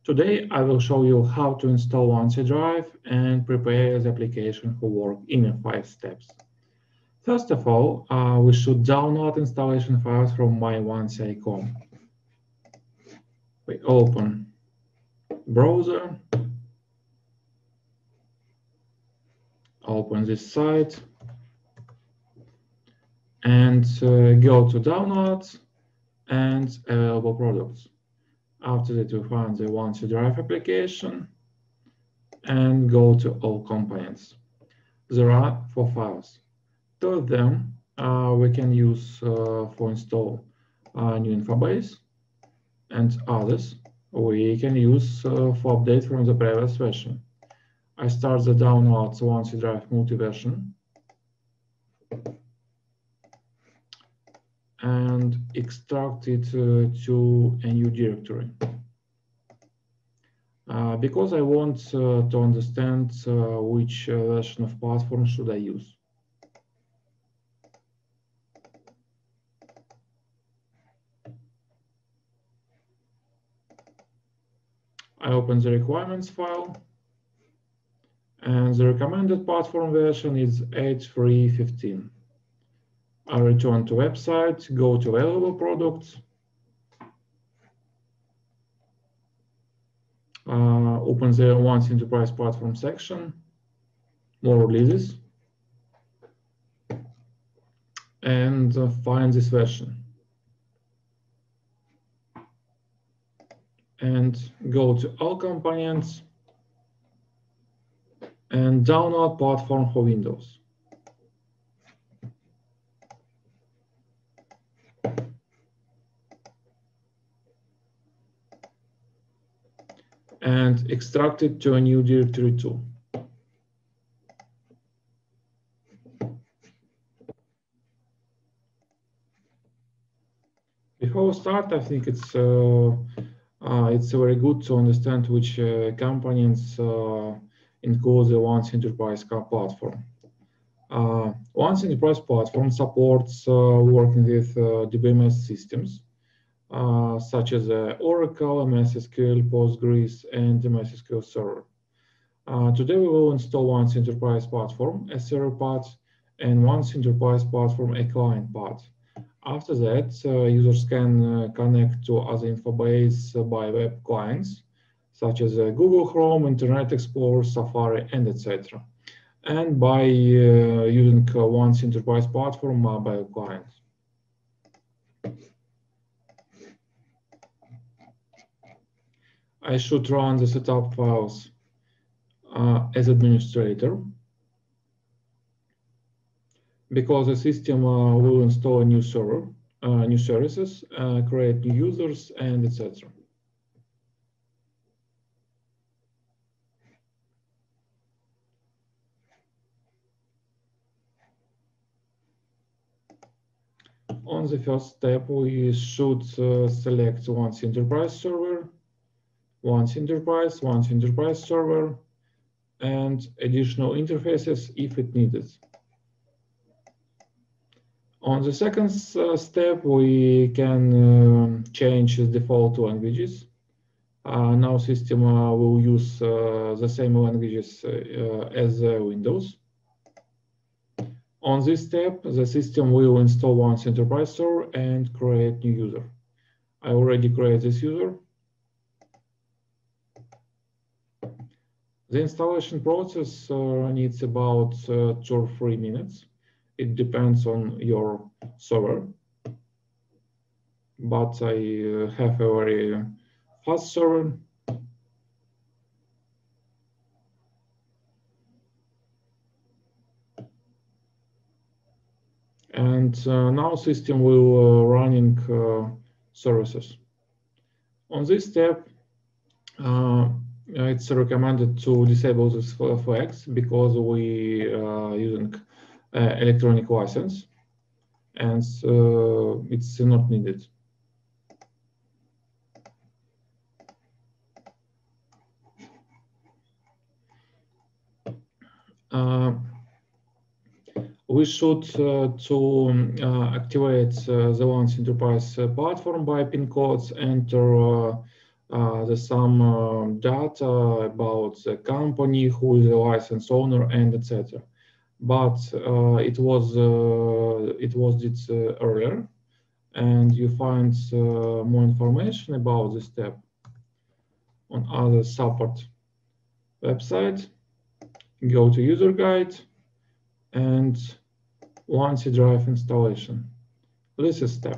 Today, I will show you how to install OneC Drive and prepare the application for work in 5 steps. First of all, we should download installation files from my1c.com. We open browser, open this site, and go to Downloads and Available Products. After that, we find the OneC Drive application and go to All Components. There are 4 files. 2 of them we can use for install new infobase, and others we can use for update from the previous version. I start the downloads OneC Drive multi-version and extract it to a new directory. Because I want to understand which version of platform should I use. I open the requirements file, and the recommended platform version is 8.3.15. I return to website, go to available products, open the OneC Enterprise Platform section, more releases, and find this version. And go to All Components and download platform for Windows. And extract it to a new directory too. Before we start, I think it's very good to understand which components include the OneC Enterprise platform. OneC Enterprise platform supports working with DBMS systems, such as Oracle, MS SQL, Postgres, and MS SQL Server. Today we will install OneC Enterprise Platform, a server part, and OneC Enterprise Platform, a client part. After that, users can connect to other infobase by web clients, such as Google Chrome, Internet Explorer, Safari, and etc. And by using OneC Enterprise Platform mobile client. I should run the setup files as administrator, because the system will install a new server, new services, create new users, and etc. On the first step, we should select OneC Enterprise server, OneC Enterprise server, and additional interfaces if it needed. On the second step, we can change the default languages. Now system will use the same languages as Windows. On this step, the system will install OneC Enterprise server and create new user. I already created this user. The installation process needs about 2 or 3 minutes. It depends on your server, but I have a very fast server. And now system will running services. On this step, it's recommended to disable these flags because we using electronic license, and it's not needed. We should to activate the OneC Enterprise platform by pin codes, enter There's some data about the company, who is the license owner, and etc. But it was did earlier, and you find more information about this step on other support website. Go to user guide and OneC-Drive installation. This is step.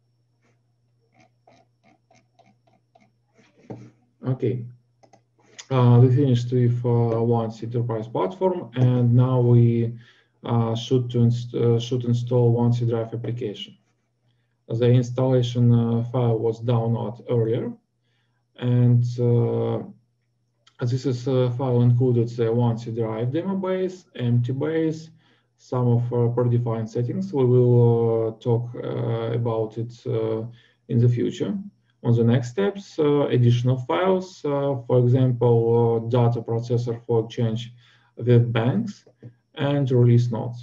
Okay, we finished with OneC Enterprise platform, and now we should install OneC-Drive application. The installation file was downloaded earlier, and this is a file included the OneC-Drive demo base, empty base, some of predefined settings. We will talk about it in the future. On the next steps, additional files, for example, data processor for exchange with banks, and release notes.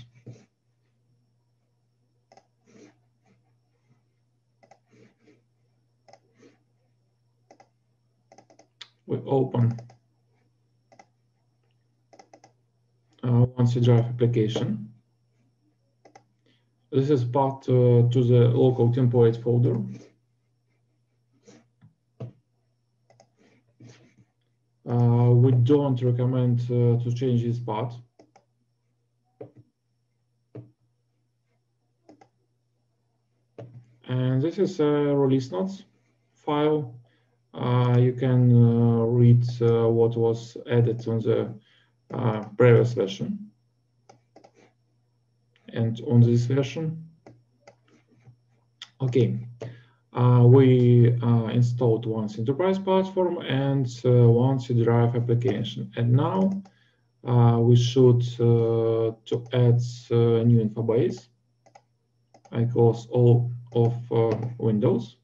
We open OneC-Drive application. This is path to the local template folder. We don't recommend to change this path. And this is a release notes file. You can read what was added on the previous version and on this version. Okay, we installed OneC Enterprise platform and OneC-Drive application, and now we should to add a new info base. I close all of windows.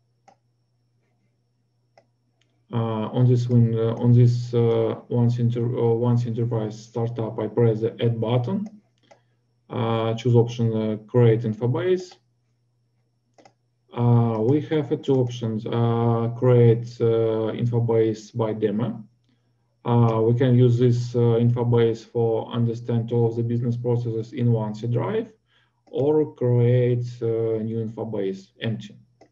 On this OneC Enterprise startup, I press the Add button. Choose option Create info base. We have two options: Create info base by demo. We can use this info base for understand all of the business processes in OneC-Drive, or create a new info base empty.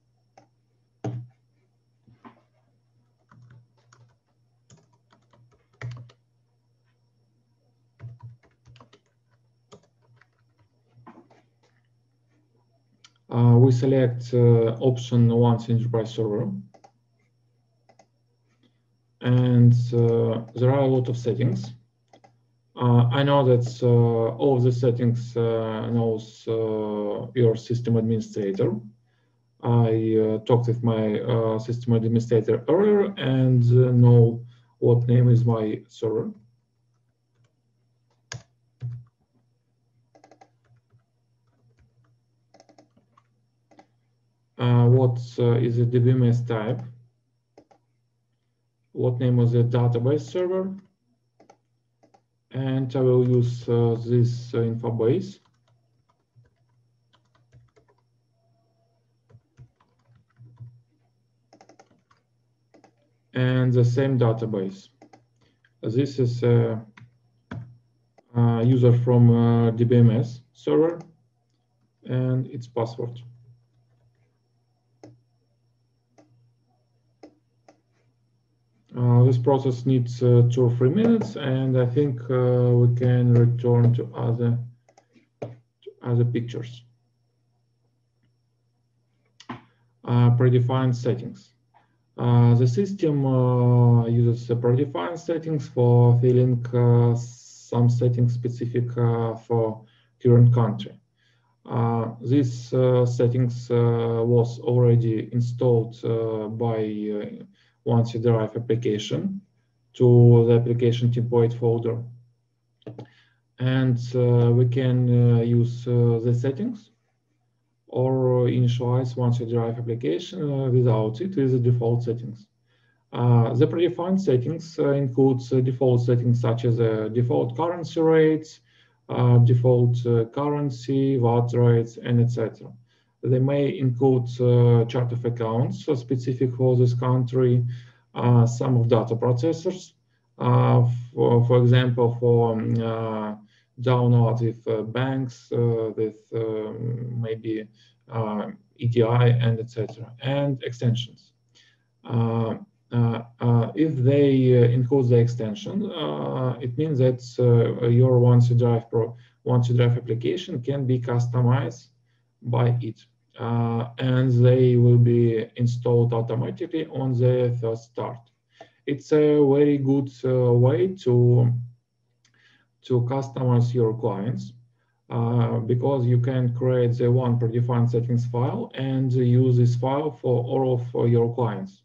We select option OneC Enterprise Server, and there are a lot of settings. I know that all of the settings knows your system administrator. I talked with my system administrator earlier and know what name is my server. What is the DBMS type? What name was the database server? And I will use this info base. And the same database. This is a user from DBMS server and its password. This process needs 2 or 3 minutes, and I think we can return to other pictures. Predefined settings. The system uses predefined settings for filling some settings specific for current country. These settings was already installed by OneC-Drive application to the application template folder, and we can use the settings or initialize OneC-Drive application without it with the default settings. The predefined settings includes default settings such as default currency rates, default currency, VAT rates, and etc. They may include chart of accounts specific for this country, some of data processors, for example, for download with banks, with maybe EDI and etc. and extensions. If they include the extension, it means that your OneDrive application can be customized by it, and they will be installed automatically on the first start. It's a very good way to customize your clients, because you can create the one predefined settings file and use this file for all of your clients.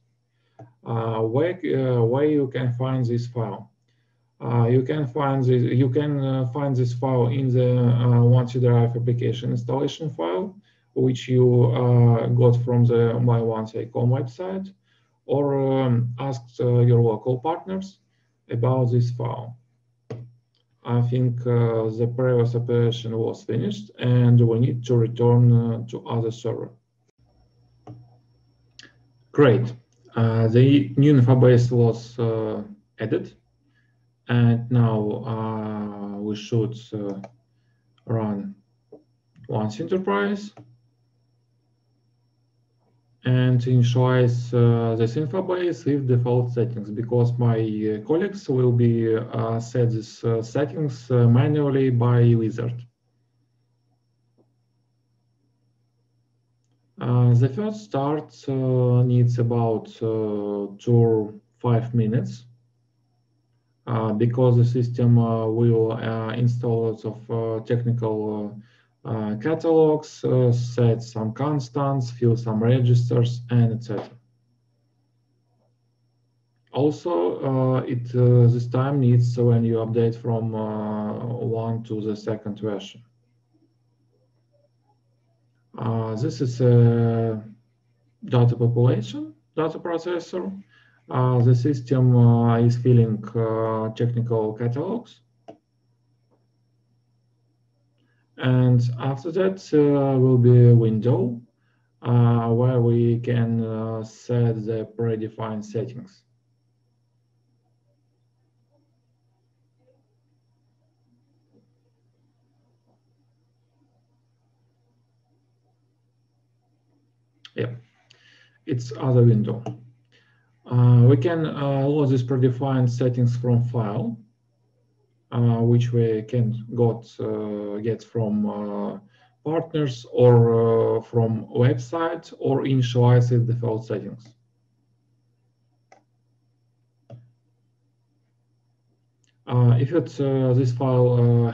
Where you can find this file? You can find this file in the OneDrive application installation file, which you got from the my1say.com website, or ask your local partners about this file. I think the previous operation was finished and we need to return to other server. Great. The new infobase was added, and now we should run Once Enterprise and initialize this infobase with default settings, because my colleagues will be set these settings manually by Wizard. The first start needs about 2 or 5 minutes, because the system will install lots of technical catalogs, set some constants, fill some registers, and etc. Also, this time needs when you update from 1 to the second version. This is a data population data processor. The system is filling technical catalogs. And after that will be a window where we can set the predefined settings. Yeah, it's other window. We can load these predefined settings from file, which we can get from partners or from website, or initialize with default settings. If this file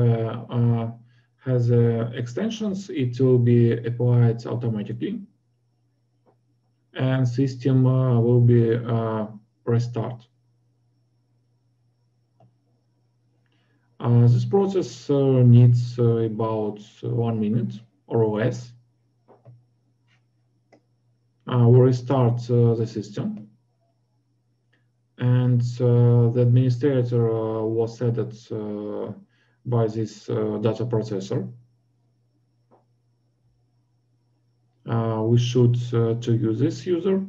has extensions, it will be applied automatically, and system will be restart. This process needs about 1 minute or less. We restart the system, and the administrator was set by this data processor. We should to use this user.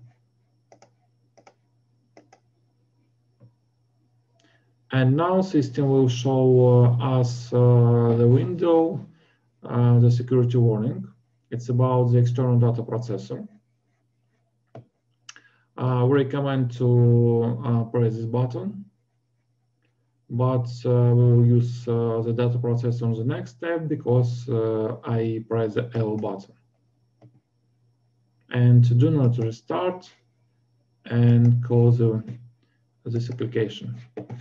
And now system will show us the window, the security warning. It's about the external data processor. We recommend to press this button, but we'll use the data processor on the next step because I press the L button. And do not restart and close this application.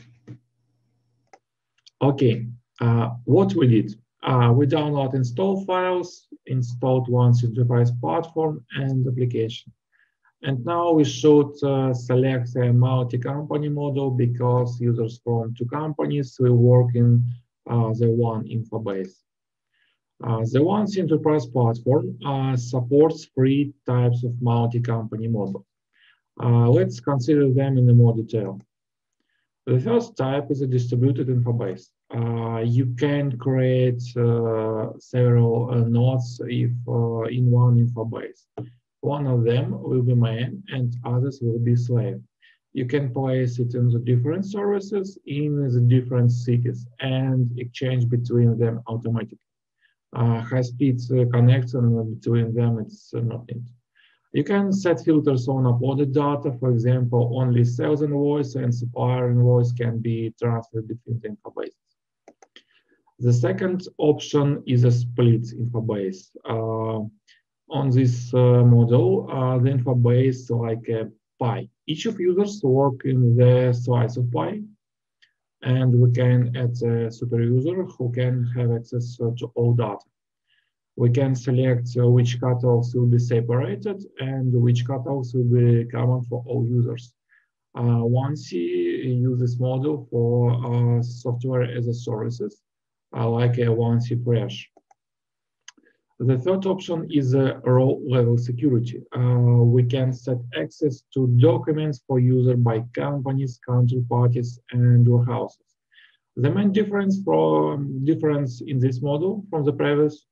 Okay, what we did? We download install files, installed Once Enterprise platform and application. And now we should select a multi-company model because users from 2 companies will work in the one infobase. The Once Enterprise platform supports 3 types of multi-company models. Let's consider them in more detail. The first type is a distributed infobase. You can create several nodes if in one info base. One of them will be main and others will be slave. You can place it in the different services in the different cities and exchange between them automatically. High-speed connection between them, it's not needed. You can set filters on uploaded data. For example, only sales invoice and supplier invoice can be transferred between the info bases. The second option is a split info base. On this model, the info base like a pie. Each of users work in the slice of pie, and we can add a super user who can have access to all data. We can select which catalogs will be separated and which catalogs will be common for all users. Once you use this model for software as a services, like a once Fresh. The third option is row level security. We can set access to documents for user by companies, counterparties, and warehouses. The main difference in this model from the previous,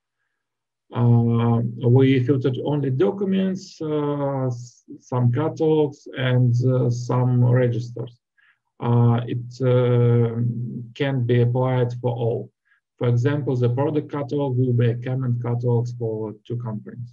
we filtered only documents, some catalogs, and some registers. It can be applied for all. For example, the product catalog will be a common catalog for two companies.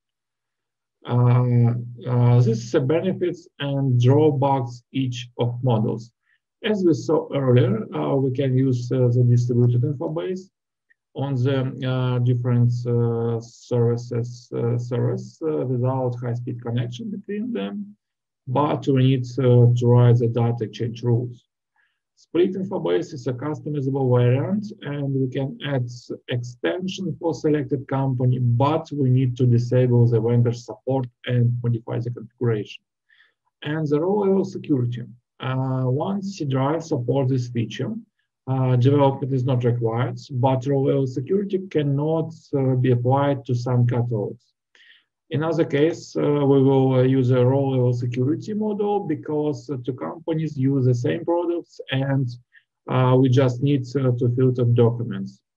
This is the benefits and drawbacks each of models. As we saw earlier, we can use the distributed info base on the different services without high-speed connection between them, but we need to write the data exchange rules. Split info base is a customizable variant, and we can add extension for selected company, but we need to disable the vendor support and modify the configuration. And the row level security. Once C drive supports this feature, development is not required, but row level security cannot be applied to some catalogs. In other case, we will use a row level security model because two companies use the same products and we just need to filter documents.